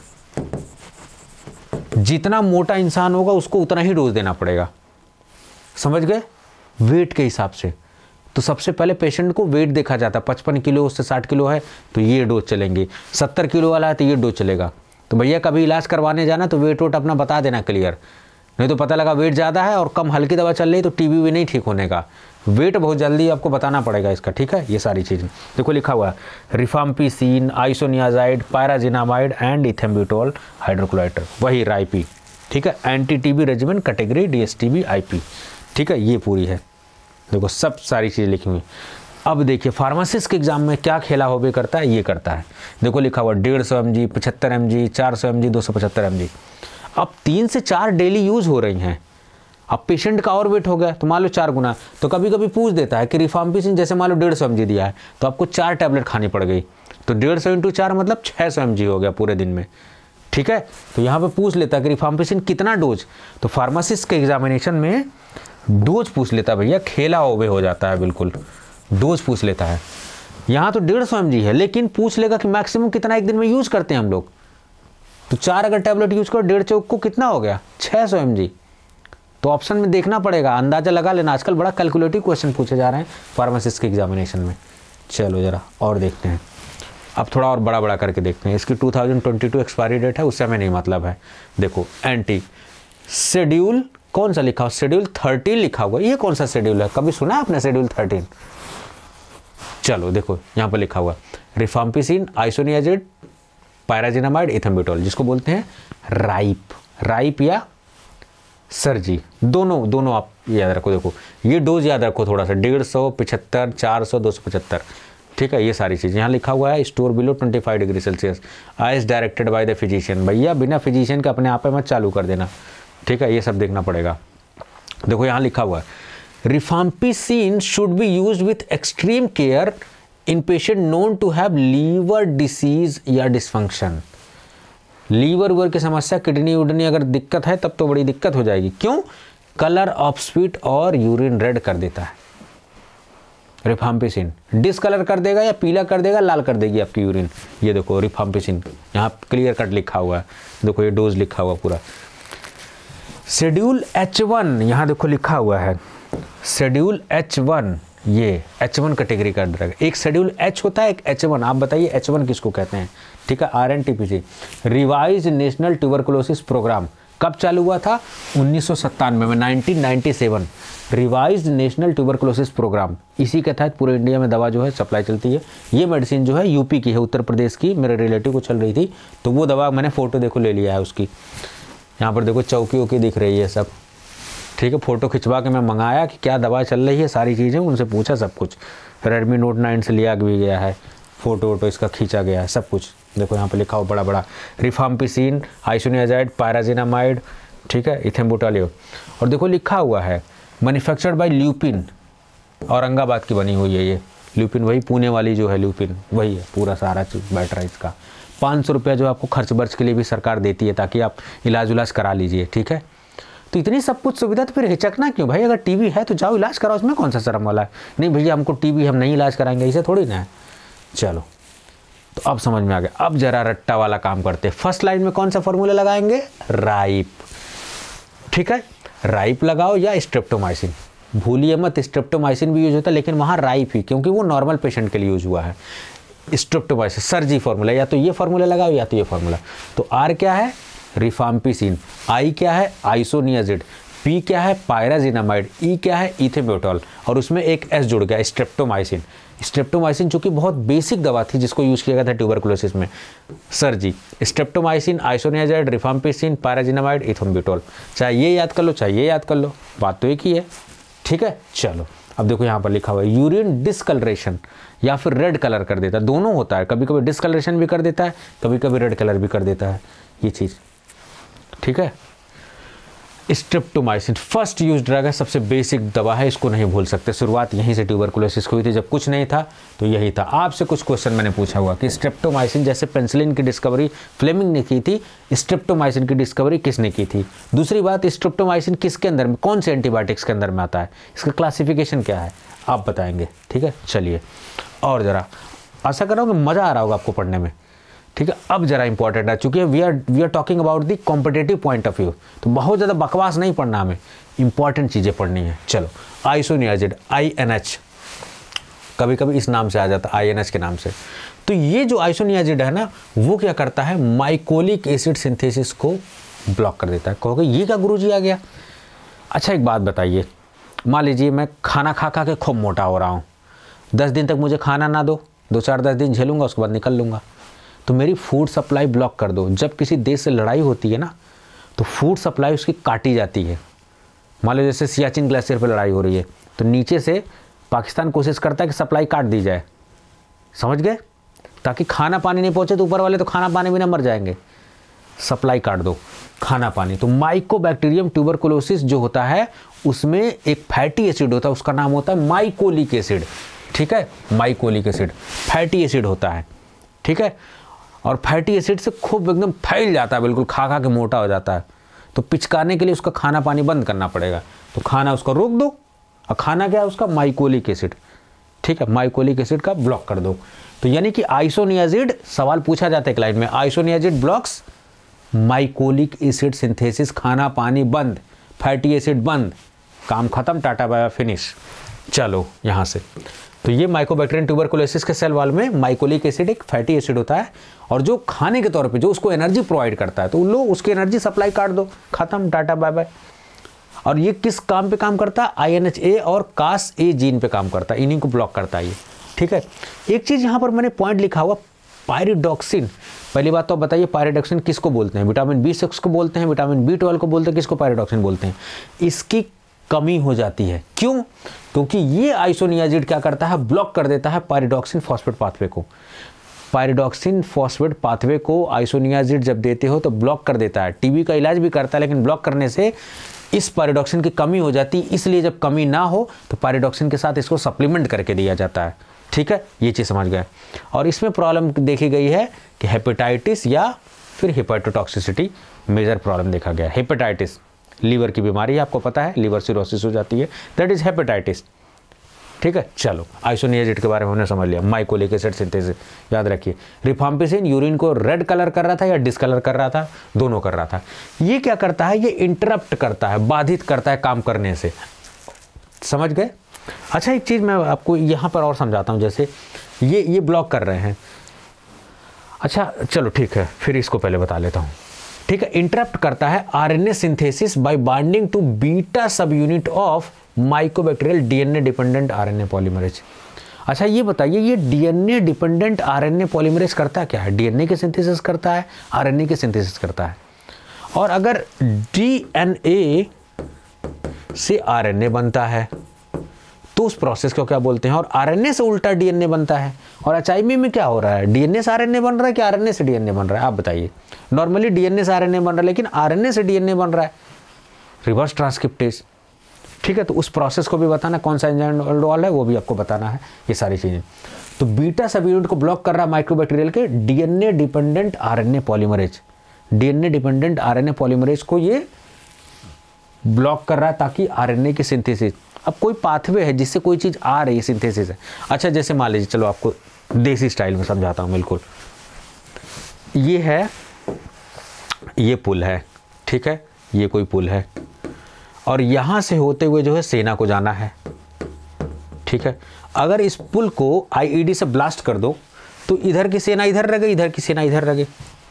जितना मोटा इंसान होगा उसको उतना ही डोज देना पड़ेगा, समझ गए, वेट के हिसाब से। तो सबसे पहले पेशेंट को वेट देखा जाता है, पचपन किलो उससे साठ किलो है तो ये डोज चलेंगे, सत्तर किलो वाला है तो ये डोज चलेगा। तो भैया कभी इलाज करवाने जाना तो वेट वोट अपना बता देना क्लियर, नहीं तो पता लगा वेट ज़्यादा है और कम हल्की दवा चल रही तो टीबी भी नहीं ठीक होने का। वेट बहुत जल्दी आपको बताना पड़ेगा इसका, ठीक है। ये सारी चीज़ें देखो लिखा हुआ है, rifampicin, isoniazid, pyrazinamide and ethambutol hydrochloride, वही राइपी, ठीक है। Anti TB regimen category D S T B I P, ठीक है। ये पूरी है, देखो सब सारी चीज़ें लिखी हुई। अब देखिए फार्मासिस्ट के एग्जाम में क्या खेला होबे करता है, ये करता है। देखो लिखा हुआ डेढ़ सौ एम जी, पचहत्तर एम जी, चार सौ एम जी, दो सौ पचहत्तर एम जी। अब तीन से चार डेली यूज हो रही हैं। अब पेशेंट का और वेट हो गया तो मान लो चार गुना, तो कभी कभी पूछ देता है कि रिफाम्पिसिन जैसे मान लो डेढ़ सौ एम जी दिया है तो आपको चार टैबलेट खानी पड़ गई, तो डेढ़ सौ इंटू चार मतलब छः सौ एम जी हो गया पूरे दिन में, ठीक है। तो यहाँ पे पूछ लेता है कि रिफाम्पिसिन कितना डोज, तो फार्मासिस्ट के एग्जामिनेशन में डोज पूछ लेता है भैया, खेला होवे हो जाता है बिल्कुल, डोज पूछ लेता है। यहाँ तो डेढ़ सौ एम जी है, लेकिन पूछ लेगा कि मैक्सिमम कितना एक दिन में यूज करते हैं हम लोग, तो चार अगर टैबलेट यूज करो डेढ़ चौक को कितना हो गया, छः सौ एम जी। तो ऑप्शन में देखना पड़ेगा, अंदाजा लगा लेना। आजकल बड़ा कैलकुलेटिव क्वेश्चन पूछे जा रहे हैं फार्मासिस्ट के एग्जामिनेशन में। चलो जरा और देखते हैं, अब थोड़ा और बड़ा बड़ा करके देखते हैं। इसकी दो हज़ार बाईस एक्सपायरी डेट है, उससे हमें नहीं मतलब है। देखो एंटी शेड्यूल कौन सा लिखा हुआ, शेड्यूल थर्टीन लिखा हुआ, ये कौन सा शेड्यूल है, कभी सुना आपने शेड्यूल थर्टीन? चलो देखो यहाँ पर लिखा हुआ रिफाम्पिसिन, आइसोनियाजिड, पायराजिनामाइड, इथेम्ब्यूटोल, जिसको बोलते हैं राइप, राइप या सर्जी, दोनों दोनों आप याद रखो। देखो ये डोज याद रखो थोड़ा सा, डेढ़ सौ, पिछहत्तर, चार सौ, दो सौ पचहत्तर, ठीक है। ये सारी चीज़ यहाँ लिखा हुआ है, स्टोर बिलो पच्चीस degree Celsius, as directed by the physician. भैया बिना फिजिशियन के अपने आप मत चालू कर देना, ठीक है, ये सब देखना पड़ेगा। देखो यहाँ लिखा हुआ है rifampicin should be used with extreme care in patient known to have liver disease या डिसफंक्शन। लीवर वर की समस्या, किडनी उडनी अगर दिक्कत है तब तो बड़ी दिक्कत हो जाएगी। क्यों? कलर ऑफ स्वीट और यूरिन रेड कर देता है रिफाम्पिसिन, डिसकलर कर देगा या पीला कर देगा, लाल कर देगी आपकी यूरिन। ये देखो रिफाम्पिसिन यहाँ क्लियर कट लिखा हुआ है, देखो ये डोज लिखा हुआ पूरा। शेड्यूल एच वन यहाँ देखो लिखा हुआ है, शेड्यूल एच वन, ये एच वन कैटेगरी का ड्रग। एक शेड्यूल एच होता है, एक एच वन। आप बताइए एच वन किसको कहते हैं, ठीक है। R N T P C, revise national tuberculosis programme, कब चालू हुआ था? उन्नीस सौ सत्तानवे में, nineteen ninety seven, revise national tuberculosis programme. इसी के तहत पूरे इंडिया में दवा जो है सप्लाई चलती है। ये मेडिसिन जो है यूपी की है, उत्तर प्रदेश की, मेरे रिलेटिव को चल रही थी, तो वो दवा मैंने फ़ोटो देखो ले लिया है उसकी। यहाँ पर देखो चौकी वौकी दिख रही है सब, ठीक है। फ़ोटो खिंचवा के मैं मंगाया कि क्या दवा चल रही है, सारी चीज़ें उनसे पूछा सब कुछ। रेडमी नोट नाइन से लिया भी गया है, फ़ोटो वोटो इसका खींचा गया है, सब कुछ देखो यहाँ पे लिखा हुआ बड़ा बड़ा, रिफाम्पिसिन, आइसोनियाजाइड, पायराजिनामाइड, ठीक है, इथेम्ब्यूटोल। और देखो लिखा हुआ है मैन्युफैक्चर्ड बाय ल्यूपिन, औरंगाबाद की बनी हुई है ये ल्यूपिन, वही पुणे वाली जो है ल्यूपिन, वही है पूरा सारा चीज़ बैटरा इसका। पाँच सौ रुपया जो आपको खर्च बर्च के लिए भी सरकार देती है ताकि आप इलाज उलाज करा लीजिए, ठीक है। तो इतनी सब कुछ सुविधा, तो फिर हिचकना क्यों भाई? अगर टीबी है तो जाओ इलाज कराओ, उसमें कौन सा शर्म वाला है? नहीं भैया हमको टीबी, हम नहीं इलाज कराएंगे, इसे थोड़ी ना है। चलो तो अब समझ में आ गया। अब जरा रट्टा वाला काम करते हैं। फर्स्ट लाइन में कौन सा फॉर्मूला लगाएंगे? राइप। ठीक है, राइप लगाओ या स्ट्रेप्टोमाइसिन, भूलिए मत स्ट्रेप्टोमाइसिन भी यूज होता है, लेकिन वहाँ राइप ही, क्योंकि वो नॉर्मल पेशेंट के लिए यूज हुआ है। स्ट्रेप्टोमाइसिन सर्जी फार्मूला, या तो ये फार्मूला लगाओ या तो ये फार्मूला। तो आर क्या है, रिफाम्पिसिन, आई क्या है, आइसोनियाजिड, पी क्या है, पायराजिनामाइड, ई क्या है, इथेब्यूटॉल, और उसमें एक एस जुड़ गया, स्ट्रेप्टोमाइसिन। स्ट्रेप्टोमाइसिन चूंकि बहुत बेसिक दवा थी जिसको यूज किया गया था ट्यूबरकुलोसिस में, सर्जी, streptomycin, isoniazid, rifampicin, pyrazinamide, ethambutol. चाहे ये याद कर लो चाहे ये याद कर लो, बात तो एक ही है। ठीक है, चलो अब देखो यहाँ पर लिखा हुआ है यूरिन डिस्कलरेशन या फिर रेड कलर कर देता है, दोनों होता है, कभी कभी डिस्कलरेशन भी कर देता है, कभी कभी रेड कलर भी कर देता है ये चीज़। ठीक है, स्ट्रेप्टोमाइसिन फर्स्ट यूज ड्रग है, सबसे बेसिक दवा है, इसको नहीं भूल सकते। शुरुआत यहीं से ट्यूबरकुलोसिस की हुई थी, जब कुछ नहीं था तो यही था। आपसे कुछ क्वेश्चन मैंने पूछा हुआ कि स्ट्रेप्टोमाइसिन जैसे पेनिसिलिन की डिस्कवरी फ्लेमिंग ने की थी, स्ट्रेप्टोमाइसिन की डिस्कवरी किसने की थी। दूसरी बात, स्ट्रेप्टोमाइसिन किसके अंदर में, कौन से एंटीबायोटिक्स के अंदर में आता है, इसका क्लासिफिकेशन क्या है आप बताएंगे। ठीक है, चलिए और ज़रा आशा कर रहा हूँ कि मज़ा आ रहा होगा आपको पढ़ने में। ठीक है, अब जरा इंपॉर्टेंट है, चूंकि we are we are talking about the competitive point of view, तो बहुत ज़्यादा बकवास नहीं पढ़ना, हमें इंपॉर्टेंट चीज़ें पढ़नी है। चलो, आइसोनियाजिड, आई एन एच, कभी कभी इस नाम से आ जाता है, आई एन एच के नाम से। तो ये जो आइसोनियाजिड है ना, वो क्या करता है, माइकोलिक एसिड सिंथेसिस को ब्लॉक कर देता है। कहोगे ये क्या गुरुजी आ गया। अच्छा एक बात बताइए, मान लीजिए मैं खाना खा खा के खूब मोटा हो रहा हूँ, दस दिन तक मुझे खाना ना दो, दो चार दस दिन झेलूंगा, उसके बाद निकल लूँगा, तो मेरी फूड सप्लाई ब्लॉक कर दो। जब किसी देश से लड़ाई होती है ना, तो फूड सप्लाई उसकी काटी जाती है। मान लो जैसे सियाचिन ग्लेशियर पर लड़ाई हो रही है, तो नीचे से पाकिस्तान कोशिश करता है कि सप्लाई काट दी जाए, समझ गए, ताकि खाना पानी नहीं पहुँचे, तो ऊपर वाले तो खाना पानी भी ना मर जाएंगे, सप्लाई काट दो खाना पानी। तो माइकोबैक्टीरियम ट्यूबरकुलोसिस जो होता है, उसमें एक फैटी एसिड होता है, उसका नाम होता है माइकोलिक एसिड। ठीक है, माइकोलिक एसिड फैटी एसिड होता है। ठीक है, और फैटी एसिड से खूब एकदम फैल जाता है, बिल्कुल खा खा के मोटा हो जाता है। तो पिचकाने के लिए उसका खाना पानी बंद करना पड़ेगा, तो खाना उसका रोक दो, और खाना क्या है उसका, माइकोलिक एसिड। ठीक है, माइकोलिक एसिड का ब्लॉक कर दो। तो यानी कि आइसोनियाजिड, सवाल पूछा जाता है एक लाइन में, isoniazid blocks mycolic acid synthesis, खाना पानी बंद, फैटी एसिड बंद, काम खत्म, टाटा बाय फिनिश। चलो यहाँ से, तो ये माइकोबैक्टीरियम ट्यूबरकुलोसिस के सेल वॉल में माइकोलिक एसिड एक फैटी एसिड होता है, और जो खाने के तौर पे जो उसको एनर्जी प्रोवाइड करता है, तो लो उसकी एनर्जी सप्लाई काट दो, खत्म, टाटा बाय बाय। और ये किस काम पे काम करता है, आई एन एच ए और कास ए जीन पे काम करता है, इन्हीं को ब्लॉक करता है ये। ठीक है, एक चीज़ यहाँ पर मैंने पॉइंट लिखा हुआ, पायरिडॉक्सिन। पहली बात तो बताइए पायरिडॉक्सिन किसको बोलते हैं, विटामिन बी सिक्स को बोलते हैं, विटामिन बी ट्वेल्व को बोलते हैं, किसको पायरिडॉक्सिन बोलते हैं। इसकी कमी हो जाती है, क्यों, क्योंकि ये आइसोनियाजिड क्या करता है, ब्लॉक कर देता है पायरिडॉक्सिन फॉस्फेट पाथवे को। पायरिडॉक्सिन फॉस्फेट पाथवे को आइसोनियाजिड जब देते हो तो ब्लॉक कर देता है। टीबी का इलाज भी करता है, लेकिन ब्लॉक करने से इस पायरिडॉक्सिन की कमी हो जाती है, इसलिए जब कमी ना हो तो पायरिडॉक्सिन के साथ इसको सप्लीमेंट करके दिया जाता है। ठीक है, ये चीज़ समझ गए। और इसमें प्रॉब्लम देखी गई है कि हेपेटाइटिस या फिर हेपेटोटॉक्सिसिटी मेजर प्रॉब्लम देखा गया है। हेपेटाइटिस लीवर की बीमारी है, आपको पता है, लीवर सिरोसिस हो जाती है, दैट इज हेपेटाइटिस। ठीक है, चलो आइसोनियाजिड के बारे में हमने समझ लिया, माइकोलिक एसिड सिंथेसिस याद रखिए। रिफाम्पिसिन यूरिन को रेड कलर कर रहा था या डिसकलर कर रहा था, दोनों कर रहा था। ये क्या करता है, ये इंटरप्ट करता है, बाधित करता है काम करने से, समझ गए। अच्छा एक चीज़ मैं आपको यहाँ पर और समझाता हूँ, जैसे ये ये ब्लॉक कर रहे हैं। अच्छा चलो ठीक है, फिर इसको पहले बता लेता हूँ। ठीक है, इंटरप्ट करता है RNA synthesis by binding to beta subunit of mycobacterial DNA dependent RNA polymerase. अच्छा ये बताइए, ये डीएनए डिपेंडेंट आरएनए पॉलीमरेज करता क्या है, डीएनए की सिंथेसिस करता है, आरएनए की सिंथेसिस करता है। और अगर डीएनए से आरएनए बनता है तो उस प्रोसेस को क्या बोलते हैं, और आरएनए से उल्टा डीएनए बनता है। और एचआईवी में क्या हो रहा है, डीएनए से आरएनए बन रहा है कि आरएनए से डीएनए बन रहा है, आप बताइए। नॉर्मली डीएनए से आरएनए बन रहा है, लेकिन आरएनए से डीएनए बन रहा है, रिवर्स ट्रांसक्रिप्टेज। ठीक है, तो उस प्रोसेस को भी बताना, कौन सा एंजाइम इन्वॉल्व है वो भी आपको बताना है, ये सारी चीज़ें। तो बीटा सब यूनिट को ब्लॉक कर रहा है माइक्रोबैक्टीरियल के DNA dependent RNA polymerase, DNA dependent RNA polymerase को ये ब्लॉक कर रहा है ताकि आरएनए की सिंथेसिस। अब कोई पाथवे है जिससे कोई चीज़ आ रही है, सिंथेसिस है। अच्छा जैसे मान लीजिए, चलो आपको देसी स्टाइल में समझाता हूँ बिल्कुल। ये है, ये पुल है, ठीक है, ये कोई पुल है, और यहाँ से होते हुए जो है सेना को जाना है, ठीक है। अगर इस पुल को आईईडी से ब्लास्ट कर दो तो इधर की सेना इधर रह गई, इधर की सेना इधर रह गई,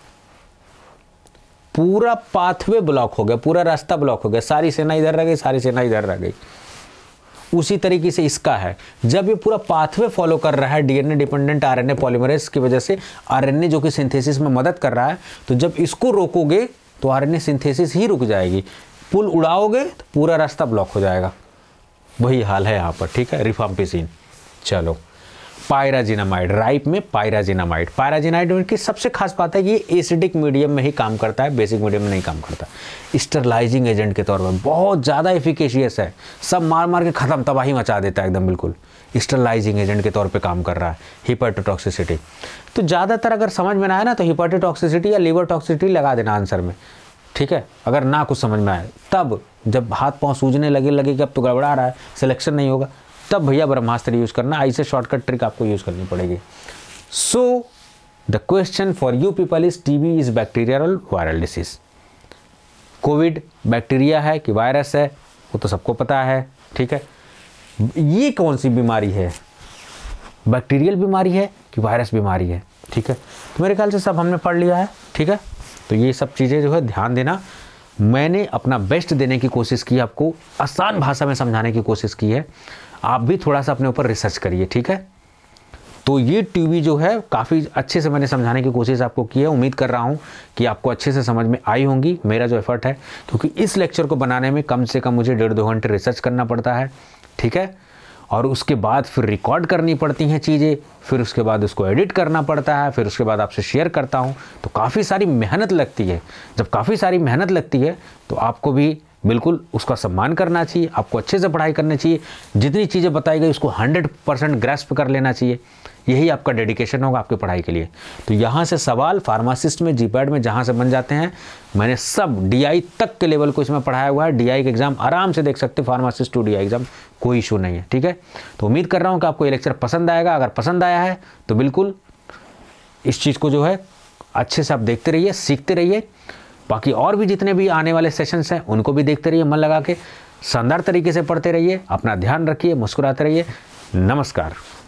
पूरा पाथवे ब्लॉक हो गया, पूरा रास्ता ब्लॉक हो गया, सारी सेना इधर रह गई, सारी सेना इधर रह गई। उसी तरीके से इसका है, जब ये पूरा पाथवे फॉलो कर रहा है डीएनए डिपेंडेंट आरएनए पॉलीमरेज की वजह से, आरएनए जो कि सिंथेसिस में मदद कर रहा है, तो जब इसको रोकोगे तो आरएनए सिंथेसिस ही रुक जाएगी, पुल उड़ाओगे तो पूरा रास्ता ब्लॉक हो जाएगा। वही हाल है यहाँ पर, ठीक है, रिफाम्पिसिन। चलो, पायराजिनामाइड, राइप में पायराजिनामाइड। पायराजिनामाइड की सबसे खास बात है कि ये एसिडिक मीडियम में ही काम करता है, बेसिक मीडियम में नहीं काम करता। स्टरलाइजिंग एजेंट के तौर पर बहुत ज़्यादा एफिकेशियस है, सब मार मार के ख़त्म, तबाही मचा देता है एकदम, बिल्कुल स्टरलाइजिंग एजेंट के तौर पे काम कर रहा है। हिपेटोटॉक्सिसिटी, तो ज़्यादातर अगर समझ में ना आए ना तो हिपेटोटॉक्सिसिटी या लीवर टॉक्सिसिटी लगा देना आंसर में, ठीक है। अगर ना कुछ समझ में आए, तब जब हाथ पाँव सूजने लगे लगे कि अब तो गड़बड़ा रहा है, सिलेक्शन नहीं होगा, तब भैया ब्रह्मास्त्र यूज़ करना, ऐसे शॉर्टकट ट्रिक आपको यूज़ करनी पड़ेगी। So the question for you people is TB is bacterial और वायरल डिसीज। कोविड बैक्टीरिया है कि वायरस है वो तो सबको पता है, ठीक है। ये कौन सी बीमारी है, बैक्टीरियल बीमारी है कि वायरस बीमारी है, ठीक है। तो मेरे ख्याल से सब हमने पढ़ लिया है, ठीक है। तो ये सब चीज़ें जो है ध्यान देना, मैंने अपना बेस्ट देने की कोशिश की, आपको आसान भाषा में समझाने की कोशिश की है। आप भी थोड़ा सा अपने ऊपर रिसर्च करिए, ठीक है। तो ये टीवी जो है काफ़ी अच्छे से मैंने समझाने की कोशिश आपको की है। उम्मीद कर रहा हूँ कि आपको अच्छे से समझ में आई होंगी, मेरा जो एफर्ट है, क्योंकि इस लेक्चर को बनाने में कम से कम मुझे डेढ़ दो घंटे रिसर्च करना पड़ता है, ठीक है। और उसके बाद फिर रिकॉर्ड करनी पड़ती हैं चीज़ें, फिर उसके बाद उसको एडिट करना पड़ता है, फिर उसके बाद आपसे शेयर करता हूँ, तो काफ़ी सारी मेहनत लगती है। जब काफ़ी सारी मेहनत लगती है तो आपको भी बिल्कुल उसका सम्मान करना चाहिए, आपको अच्छे से पढ़ाई करनी चाहिए, जितनी चीज़ें बताई गई उसको हंड्रेड परसेंट ग्रैस्प कर लेना चाहिए, यही आपका डेडिकेशन होगा आपकी पढ़ाई के लिए। तो यहाँ से सवाल फार्मासिस्ट में, जीपैड में जहाँ से बन जाते हैं, मैंने सब डीआई तक के लेवल को इसमें पढ़ाया हुआ है। डीआई का एग्जाम आराम से देख सकते हैं, फार्मासिस्ट टू डीआई एग्जाम, कोई इशू नहीं है, ठीक है। तो उम्मीद कर रहा हूँ कि आपको ये लेक्चर पसंद आएगा। अगर पसंद आया है तो बिल्कुल इस चीज़ को जो है अच्छे से आप देखते रहिए, सीखते रहिए। बाकी और भी जितने भी आने वाले सेशंस हैं उनको भी देखते रहिए, मन लगा के शानदार तरीके से पढ़ते रहिए। अपना ध्यान रखिए, मुस्कुराते रहिए। नमस्कार।